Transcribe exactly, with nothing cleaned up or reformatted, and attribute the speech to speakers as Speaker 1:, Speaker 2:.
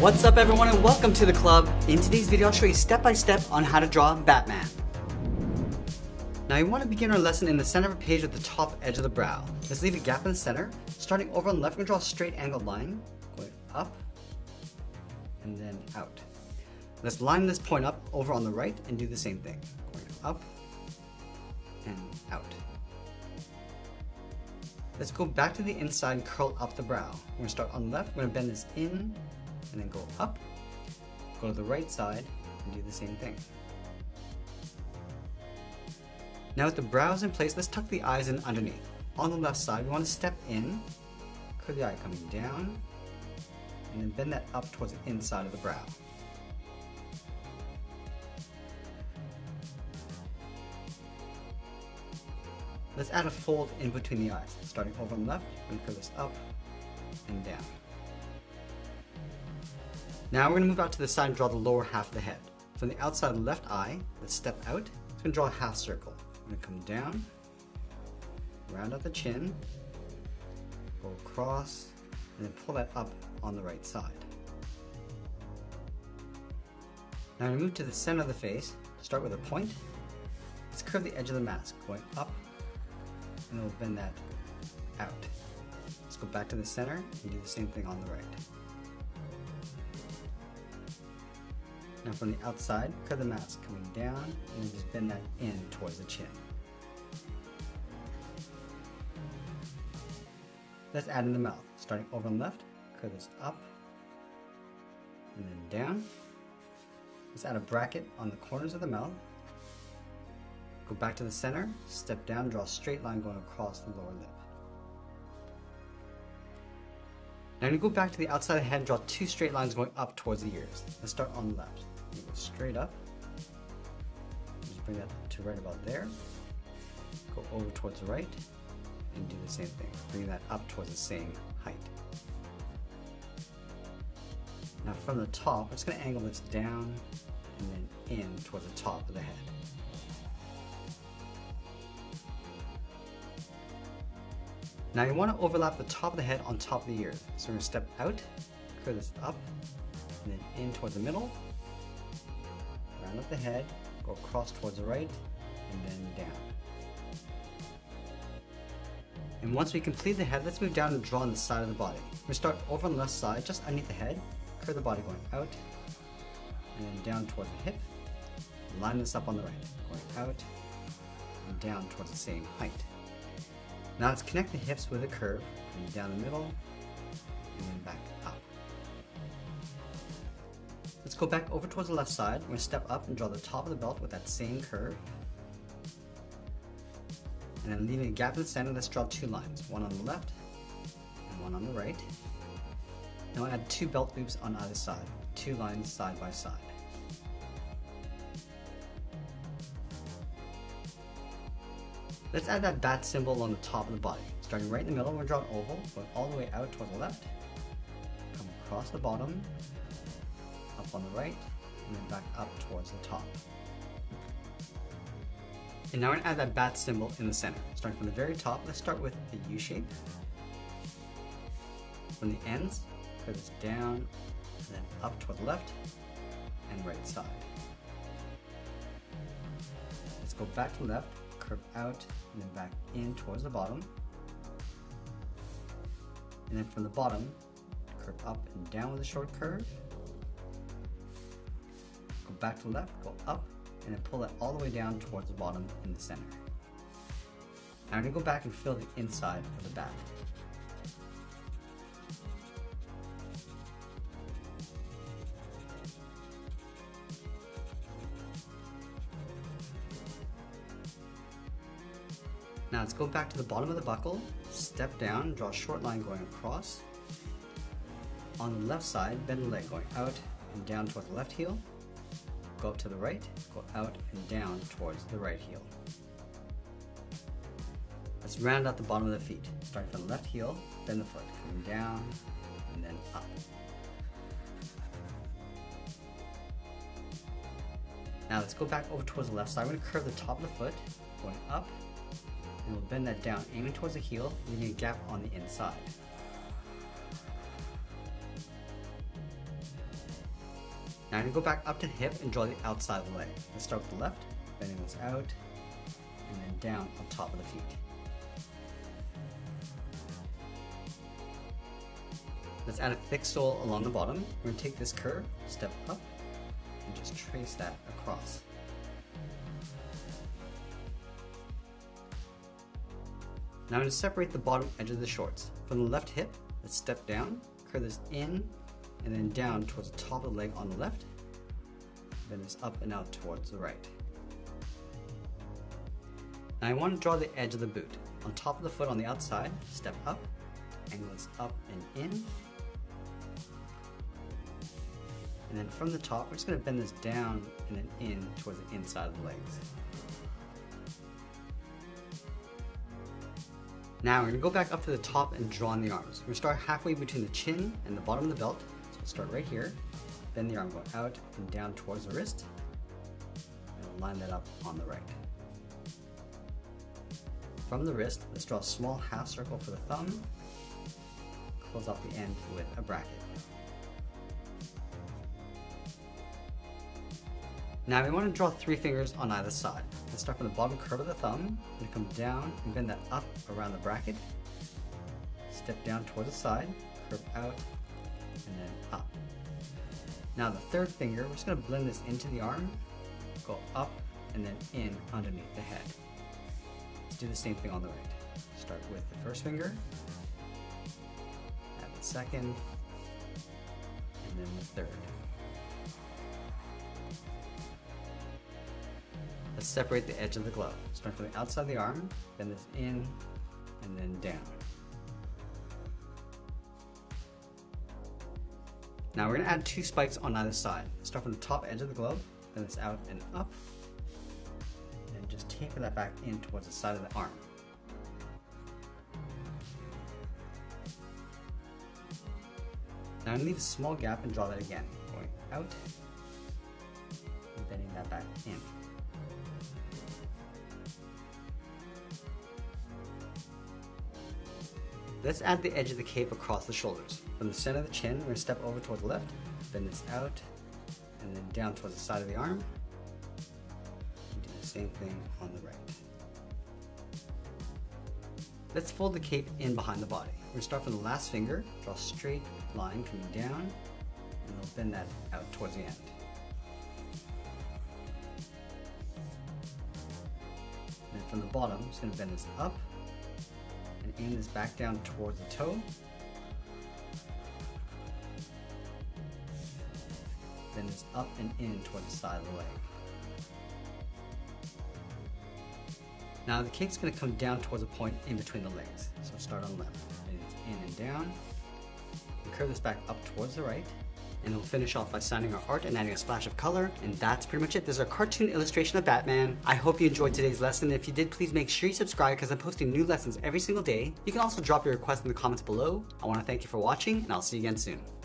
Speaker 1: What's up everyone and welcome to the club. In today's video I'll show you step by step on how to draw Batman. Now you want to begin our lesson in the center of a page with the top edge of the brow. Let's leave a gap in the center. Starting over on the left, we're going to draw a straight angled line, going up and then out. Let's line this point up over on the right and do the same thing, going up and out. Let's go back to the inside and curl up the brow. We're going to start on the left, we're going to bend this in and then go up, go to the right side and do the same thing. Now with the brows in place, let's tuck the eyes in underneath. On the left side, we want to step in, curve the eye coming down, and then bend that up towards the inside of the brow. Let's add a fold in between the eyes. Starting over on the left, we're going to curve this up and down. Now we're going to move out to the side and draw the lower half of the head. From the outside of the left eye, let's step out. It's going to draw a half circle. We're going to come down, round out the chin, go across, and then pull that up on the right side. Now we move to the center of the face. Start with a point. Let's curve the edge of the mask, going up, and then we'll bend that out. Let's go back to the center and do the same thing on the right. Now from the outside, curve the mask coming down and then just bend that in towards the chin. Let's add in the mouth. Starting over on the left, curve this up and then down. Let's add a bracket on the corners of the mouth. Go back to the center, step down, draw a straight line going across the lower lip. Now you go back to the outside of the head and draw two straight lines going up towards the ears. Let's start on the left. You go straight up, just bring that to right about there, go over towards the right, and do the same thing, bring that up towards the same height. Now from the top, we're just going to angle this down and then in towards the top of the head. Now you want to overlap the top of the head on top of the ears. So we're going to step out, curve this up, and then in towards the middle, round up the head, go across towards the right, and then down. And once we complete the head, let's move down and draw on the side of the body. We're going to start over on the left side, just underneath the head, curve the body going out, and then down towards the hip. Line this up on the right, going out, and down towards the same height. Now let's connect the hips with a curve, and down the middle, and then back up. Let's go back over towards the left side. We're going to step up and draw the top of the belt with that same curve. And then leaving a gap in the center, let's draw two lines, one on the left and one on the right. Now add two belt loops on either side, two lines side by side. Let's add that bat symbol on the top of the body. Starting right in the middle, we're going to draw an oval, going all the way out toward the left, come across the bottom, up on the right, and then back up towards the top. And now we're going to add that bat symbol in the center. Starting from the very top, let's start with the U shape. From the ends, curve this down, and then up toward the left and right side. Let's go back to the left, curve out, and then back in towards the bottom. And then from the bottom, curve up and down with a short curve. Go back to the left, go up, and then pull that all the way down towards the bottom in the center. Now I'm going to go back and fill the inside of the bat. Now let's go back to the bottom of the buckle, step down, draw a short line going across. On the left side, bend the leg going out and down towards the left heel. Go up to the right, go out and down towards the right heel. Let's round out the bottom of the feet. Starting from the left heel, bend the foot, coming down and then up. Now let's go back over towards the left side. I'm going to curve the top of the foot, going up, and we'll bend that down, aiming towards the heel, leaving a gap on the inside. Now I'm going to go back up to the hip and draw the outside of the leg. Let's start with the left, bending this out, and then down on top of the feet. Let's add a thick sole along the bottom. We're going to take this curve, step up, and just trace that across. Now I'm going to separate the bottom edge of the shorts. From the left hip, let's step down, curve this in, and then down towards the top of the leg on the left, then this up and out towards the right. Now I want to draw the edge of the boot. On top of the foot on the outside, step up, angle this up and in, and then from the top, we're just going to bend this down and then in towards the inside of the legs. Now we're going to go back up to the top and draw on the arms. We're going to start halfway between the chin and the bottom of the belt. So we'll start right here, bend the arm, go out and down towards the wrist, and we'll line that up on the right. From the wrist, let's draw a small half circle for the thumb, close off the end with a bracket. Now we want to draw three fingers on either side. Let's start from the bottom curve of the thumb, and come down and bend that up around the bracket, step down towards the side, curve out, and then up. Now the third finger, we're just going to blend this into the arm, go up, and then in underneath the head. Let's do the same thing on the right. Start with the first finger, add the second, and then the third. Let's separate the edge of the glove. Start from the outside of the arm, bend this in, and then down. Now we're going to add two spikes on either side. Start from the top edge of the glove, bend this out and up, and just taper that back in towards the side of the arm. Now I'm going to leave a small gap and draw that again, going out, and bending that back in. Let's add the edge of the cape across the shoulders. From the center of the chin, we're going to step over towards the left, bend this out, and then down towards the side of the arm. And do the same thing on the right. Let's fold the cape in behind the body. We're going to start from the last finger, draw a straight line coming down, and we'll bend that out towards the end. And then from the bottom, I'm just going to bend this up, and aim this back down towards the toe. Then this up and in towards the side of the leg. Now the cape's going to come down towards a point in between the legs. So start on the left, and it's in and down. And curve this back up towards the right. And we'll finish off by signing our art and adding a splash of color. And that's pretty much it. This is a cartoon illustration of Batman. I hope you enjoyed today's lesson. If you did, please make sure you subscribe because I'm posting new lessons every single day. You can also drop your requests in the comments below. I want to thank you for watching, and I'll see you again soon.